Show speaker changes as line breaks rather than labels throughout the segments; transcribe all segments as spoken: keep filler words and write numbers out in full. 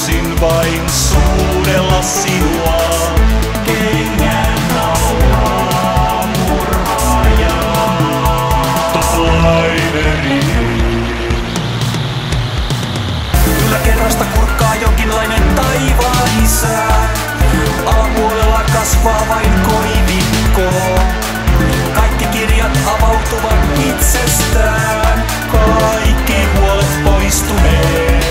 Halusin vain suudella sinua, kengän naulaa murhaajaa, toplaineri. Kyllä kerrasta kurkkaa jonkinlainen taivaan isä, alapuolella kasvaa vain koivikko. Kaikki kirjat avautuvat itsestään, kaikki huolet poistuneet.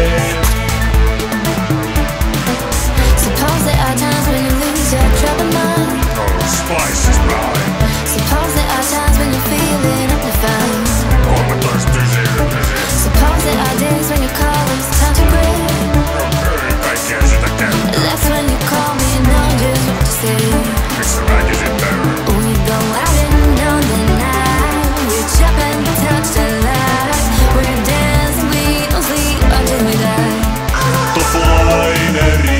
Suppose there are times when you lose your troubled mind.
No spice is mine.
Suppose there are times when you're feeling amplified.
Kolme toistuisi.
Suppose there are days when you call it's time to quit.
Ei kaikkea sitä käy.
That's when you call me and know just what to say.
Missä väkisin täydy?
We go out and on the night. We chop and touch the light. We're dancing, we don't sleep until we die.
Toplaineri.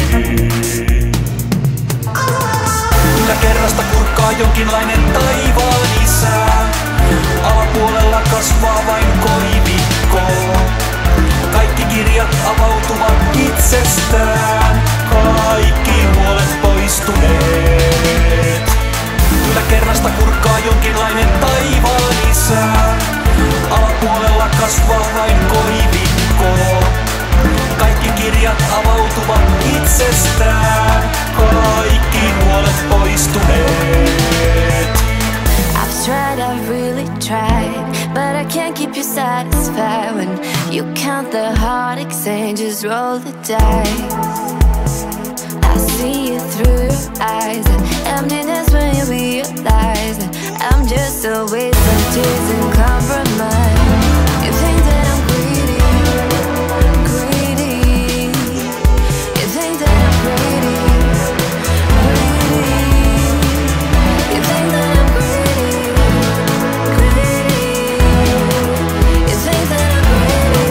Kyllä kerrasta kurkkaa jonkinlainen taivaan isä, alapuolella kasvaa vain koivikko. Kaikki kirjat avautuvat itsestään, kaikki huolet poistuneet. Kyllä kerrasta kurkkaa jonkinlainen taivaan isä, alapuolella kasvaa vain koivikko. Kaikki kirjat avautuvat itsestään, kaikki huolet poistuneet.
I've tried, I've really tried, but I can't keep you satisfied. When you count the heartaches and just roll the dice, I see it through your eyes, and emptiness when you realize that I'm just a waste of tears and compromise. You think that I'm greedy, greedy. You think that I'm greedy, greedy. You think that I'm greedy, greedy. You think that I'm greedy,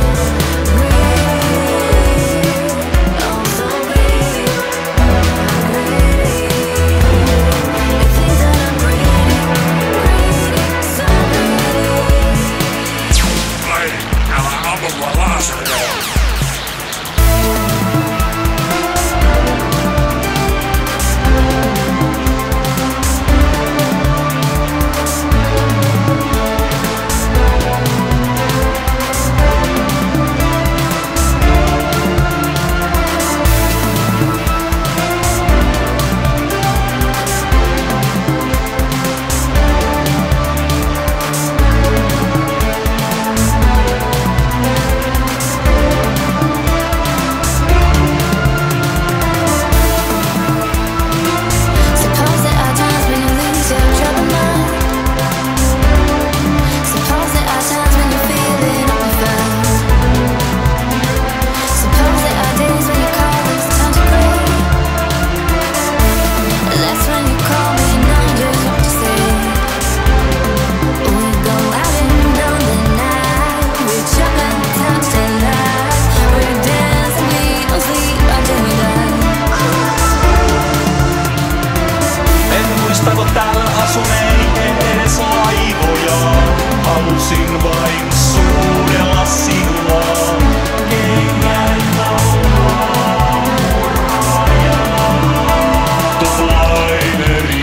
greedy. I'm so greedy, greedy. You think that I'm greedy, greedy, so greedy.
Ei, älä ammu mua laaserilla.
Suppose there are times when you lose your troubled mind. Suppose there are times when you're feeling amplified. Suppose there are days when you call it's time to quit. That's when you call me and know just what to say. We go out and on the night. We chop and touch the light. We're dancing, we don't sleep until we die.
En muista kun täällä asuneeni edes laivoja. Halusin vain suudella sinua, kengän naulaa murhaajaa, toplaineri.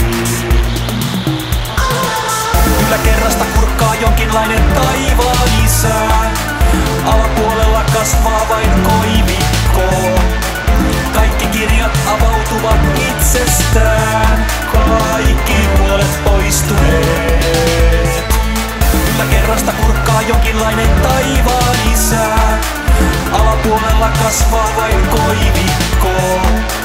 Kyllä kerrasta kurkkaa jonkinlainen taivaan isä, alapuolella kasvaa vain koivikko. Kaikki kirjat avautuvat itsestään, kaikki huolet poistuneet. Kyllä kerrasta kurkkaa jonkinlainen taivaan isä, alapuolella kasvaa vain koivikko.